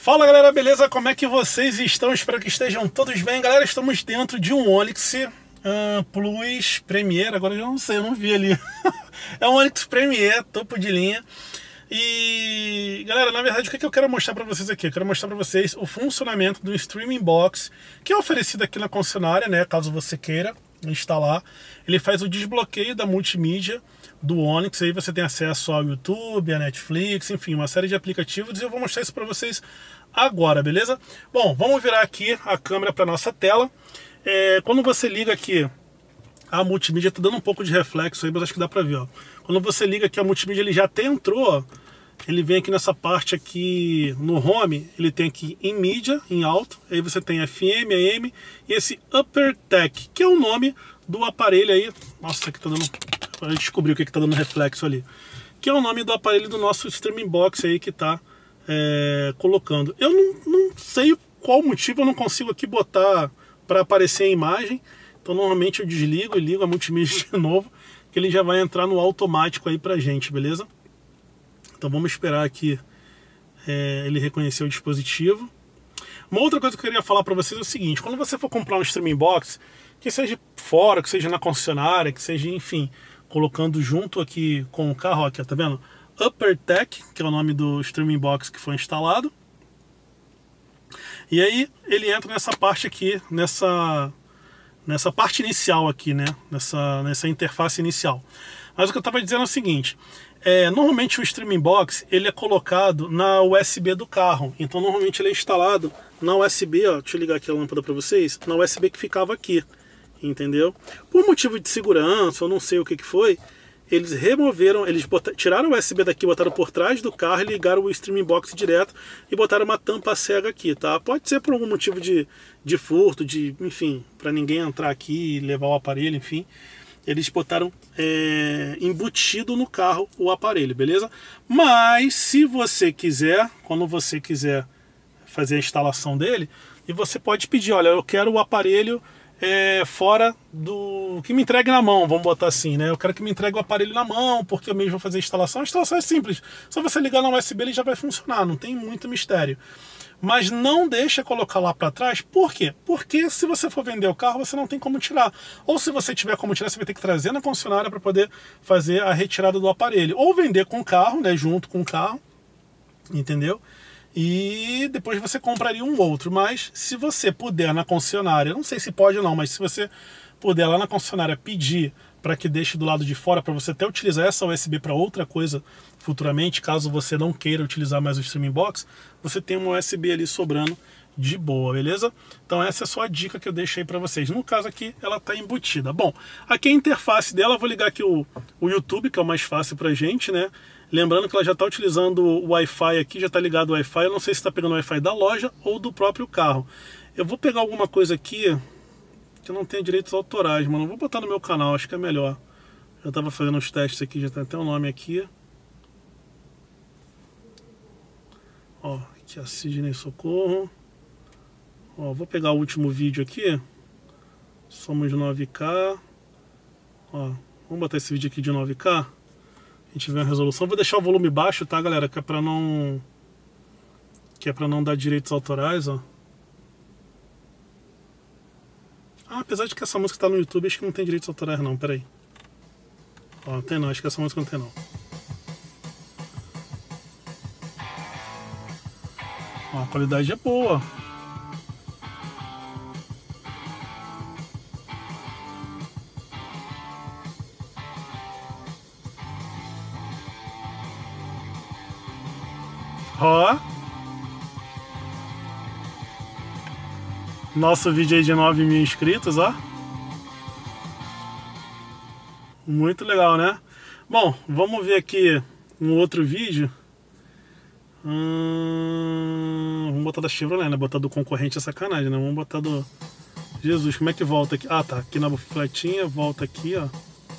Fala galera, beleza? Como é que vocês estão? Espero que estejam todos bem. Galera, estamos dentro de um Onix Plus Premier. Agora eu não sei, eu não vi ali. É um Onix Premier, topo de linha. E galera, na verdade, o que eu quero mostrar para vocês aqui? Eu quero mostrar para vocês o funcionamento do Streaming Box, que é oferecido aqui na concessionária, né? Caso você queira instalar. Ele faz o desbloqueio da multimídia do Onix, aí você tem acesso ao YouTube, a Netflix, enfim, uma série de aplicativos, e eu vou mostrar isso para vocês agora, beleza? Bom, vamos virar aqui a câmera para nossa tela. Quando você liga aqui a multimídia, tá dando um pouco de reflexo aí, mas acho que dá para ver, ó. Quando você liga aqui a multimídia, ele já até entrou, ó. Ele vem aqui nessa parte aqui no home, ele tem aqui em mídia, em alto, aí você tem FM, AM e esse Upper Tech, que é o nome do aparelho aí. Nossa, aqui tá dando... A gente descobriu o que tá dando reflexo ali. Que é o nome do aparelho do nosso Streaming Box aí que tá colocando. Eu não sei qual motivo eu não consigo aqui botar para aparecer a imagem. Então normalmente eu desligo e ligo a multimídia de novo, que ele já vai entrar no automático aí pra gente, beleza? Então vamos esperar aqui ele reconhecer o dispositivo. Uma outra coisa que eu queria falar para vocês é o seguinte: quando você for comprar um Streaming Box, que seja fora, que seja na concessionária, que seja, enfim, colocando junto aqui com o carro, aqui, tá vendo? Upper Tech, que é o nome do Streaming Box que foi instalado. E aí ele entra nessa parte aqui, nessa parte inicial aqui, né? Nessa interface inicial. Mas o que eu estava dizendo é o seguinte: normalmente o Streaming Box ele é colocado na USB do carro. Então normalmente ele é instalado na USB, ó, deixa eu ligar aqui a lâmpada para vocês, na USB que ficava aqui, entendeu? Por motivo de segurança, eu não sei o que foi, eles removeram, tiraram o USB daqui, botaram por trás do carro e ligaram o Streaming Box direto e botaram uma tampa cega aqui, tá? Pode ser por algum motivo de furto, enfim, para ninguém entrar aqui e levar o aparelho, enfim. Eles botaram embutido no carro o aparelho, beleza? Mas se você quiser, quando você quiser fazer a instalação dele, e você pode pedir, olha, eu quero o aparelho fora do... que me entregue na mão, vamos botar assim, né? Eu quero que me entregue o aparelho na mão, porque eu mesmo vou fazer a instalação. A instalação é simples, só você ligar na USB ele já vai funcionar, não tem muito mistério. Mas não deixa colocar lá para trás. Por quê? Porque se você for vender o carro, você não tem como tirar. Ou se você tiver como tirar, você vai ter que trazer na concessionária para poder fazer a retirada do aparelho. Ou vender com o carro, né, junto com o carro, entendeu? E depois você compraria um outro. Mas se você puder na concessionária, não sei se pode ou não, mas se você puder lá na concessionária pedir para que deixe do lado de fora, para você até utilizar essa USB para outra coisa futuramente, caso você não queira utilizar mais o Streaming Box, você tem uma USB ali sobrando de boa, beleza? Então essa é só a dica que eu deixei aí para vocês. No caso aqui, ela está embutida. Bom, aqui a interface dela, eu vou ligar aqui o YouTube, que é o mais fácil pra gente, né? Lembrando que ela já está utilizando o Wi-Fi aqui, já está ligado o Wi-Fi. Eu não sei se está pegando o Wi-Fi da loja ou do próprio carro. Eu vou pegar alguma coisa aqui que não tem direitos autorais, mano. Eu vou botar no meu canal, acho que é melhor. Eu estava fazendo os testes aqui, já tem até o nome aqui. Ó, aqui a Sidney Socorro. Ó, vou pegar o último vídeo aqui. Somos 9K. Ó, vamos botar esse vídeo aqui de 9K. A gente vê a resolução. Vou deixar o volume baixo, tá, galera? Que é pra não dar direitos autorais, ó. Apesar de que essa música tá no YouTube, acho que não tem direitos autorais não, peraí. Ó, tem não, acho que essa música não tem não. Ó, a qualidade é boa. Ó. Nosso vídeo aí de 9 mil inscritos, ó. Muito legal, né? Bom, vamos ver aqui um outro vídeo. Vamos botar da Chevrolet, né? Botar do concorrente é sacanagem, né? Vamos botar do... Jesus, como é que volta aqui? Ah, tá. Aqui na fletinha, volta aqui, ó.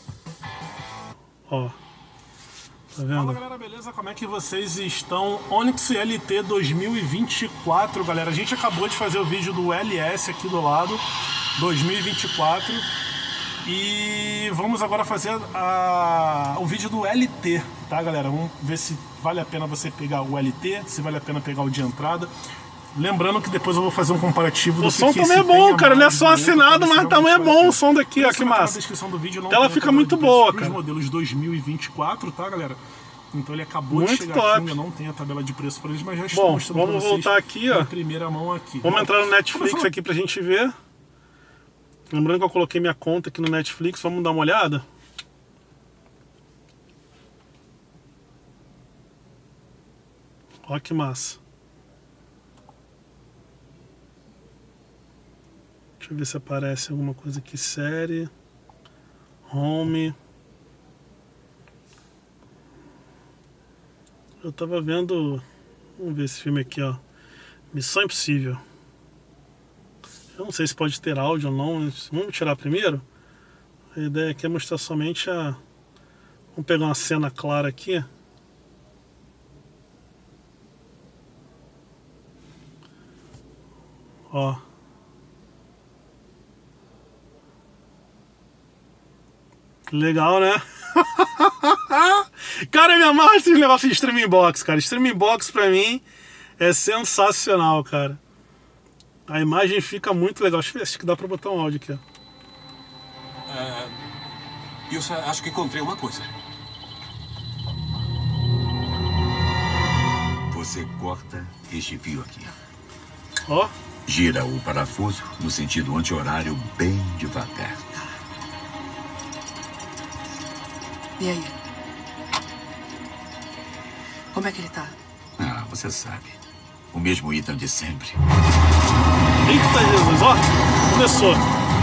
Ó. Tá vendo? Fala galera, beleza? Como é que vocês estão? Onix LT 2024, galera. A gente acabou de fazer o vídeo do LS aqui do lado, 2024. E vamos agora fazer o vídeo do LT, tá? tá, galera? Vamos ver se vale a pena você pegar o LT, se vale a pena pegar o de entrada. Lembrando que depois eu vou fazer um comparativo do o som também é bom, cara. Não é só assinado, mas também é bom o som daqui, ó, que massa. Na descrição do vídeo, ela fica muito boa, cara. Os modelos 2024, tá, galera? Então ele acabou muito de chegar top. aqui, ainda não tem a tabela de preço para eles, mas já estou mostrando vamos pra vocês voltar aqui, ó. em primeira mão aqui. Vamos entrar no Netflix aqui pra gente ver. Lembrando que eu coloquei minha conta aqui no Netflix, vamos dar uma olhada? Olha que massa. Deixa eu ver se aparece alguma coisa aqui. Série. Home. Eu tava vendo... Vamos ver esse filme aqui, ó. Missão Impossível. Eu não sei se pode ter áudio ou não. Vamos tirar primeiro? A ideia aqui é mostrar somente a... Vamos pegar uma cena clara aqui. Ó. Legal, né? Cara, eu me amarro esse negócio de Streaming Box, cara. Streaming Box pra mim é sensacional, cara. A imagem fica muito legal. Deixa eu ver se dá pra botar um áudio aqui, ó. Eu acho que encontrei uma coisa. Você corta este fio aqui. Ó. Gira o parafuso no sentido anti-horário bem devagar. E aí? Como é que ele tá? Ah, você sabe. O mesmo Ethan de sempre. Eita Jesus, ó. Começou.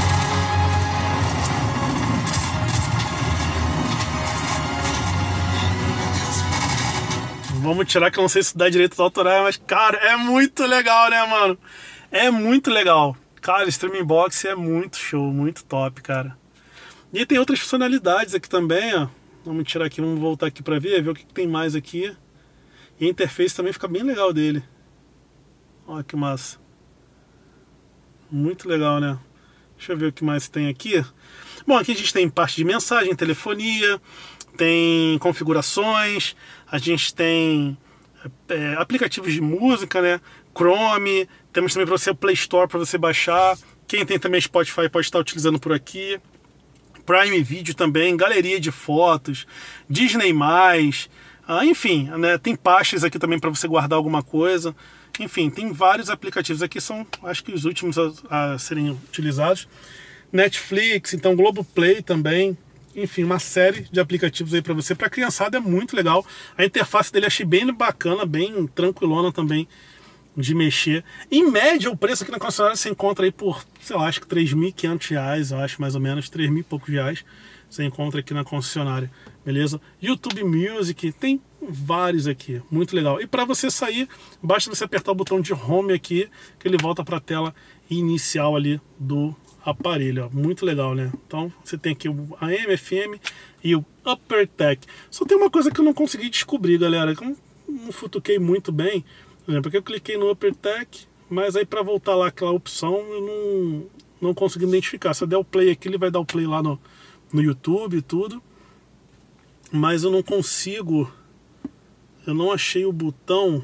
Vamos tirar que eu não sei se dá direitos autorais, mas, cara, é muito legal, né, mano? É muito legal. Cara, Streaming Box é muito show, muito top, cara. E tem outras funcionalidades aqui também, ó. Vamos tirar aqui, vamos voltar aqui pra ver o que tem mais aqui. E a interface também fica bem legal dele. Olha que massa. Muito legal, né? Deixa eu ver o que mais tem aqui. Bom, aqui a gente tem parte de mensagem, telefonia, tem configurações, a gente tem aplicativos de música, né? Chrome, temos também para você o Play Store para você baixar. Quem tem também Spotify pode estar utilizando por aqui. Prime Video também, galeria de fotos, Disney+, enfim, né, tem pastas aqui também para você guardar alguma coisa. Enfim, tem vários aplicativos aqui, são acho que os últimos a serem utilizados. Netflix, então Globoplay também. Enfim, uma série de aplicativos aí para você. Para criançada é muito legal. A interface dele achei bem bacana, bem tranquilona também de mexer. Em média, o preço aqui na concessionária você encontra aí por, sei lá, acho que R$3.500, eu acho mais ou menos, 3 mil e poucos reais. Você encontra aqui na concessionária, beleza? YouTube Music, tem vários aqui, muito legal. E para você sair, basta você apertar o botão de Home aqui, que ele volta para a tela inicial ali do aparelho, ó. Muito legal, né? Então você tem aqui o AM, FM e o Upper Tech. Só tem uma coisa que eu não consegui descobrir, galera, que eu não futuquei muito bem, porque eu cliquei no Upper Tech, mas aí para voltar lá aquela opção eu não consegui identificar. Se eu der o play aqui, ele vai dar o play lá no YouTube e tudo, mas eu não consigo, eu não achei o botão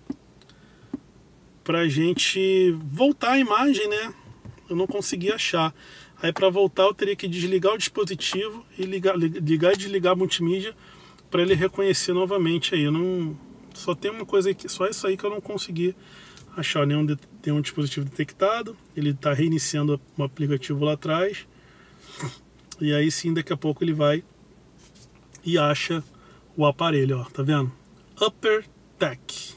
pra gente voltar a imagem, né? Eu não consegui achar. Aí para voltar eu teria que desligar o dispositivo e ligar e desligar a multimídia para ele reconhecer novamente aí. Eu não, só tem uma coisa aqui, só isso aí que eu não consegui achar. Nenhum dispositivo detectado. Ele está reiniciando o aplicativo lá atrás. E aí sim, daqui a pouco ele vai e acha o aparelho, ó, tá vendo? Upper Tech.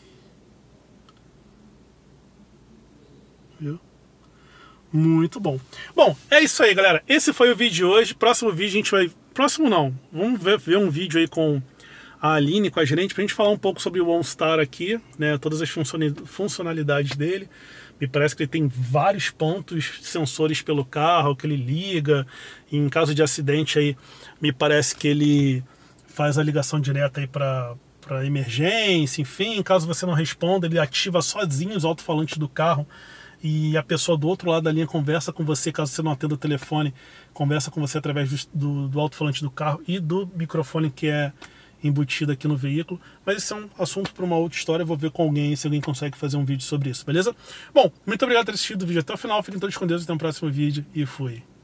Viu? Muito bom. Bom, é isso aí, galera. Esse foi o vídeo de hoje. Próximo vídeo a gente vai... Próximo não. Vamos ver um vídeo aí com a Aline, com a gerente, pra gente falar um pouco sobre o OnStar aqui, né? Todas as funcionalidades dele. Me parece que ele tem vários pontos, sensores pelo carro, que ele liga. E em caso de acidente aí, me parece que ele faz a ligação direta aí para emergência, enfim. Caso você não responda, ele ativa sozinho os alto-falantes do carro e a pessoa do outro lado da linha conversa com você, caso você não atenda o telefone, conversa com você através do alto-falante do carro e do microfone que é embutida aqui no veículo, mas isso é um assunto para uma outra história. Eu vou ver com alguém se alguém consegue fazer um vídeo sobre isso, beleza? Bom, muito obrigado por ter assistido o vídeo até o final. Fiquem todos com Deus, até o próximo vídeo e fui!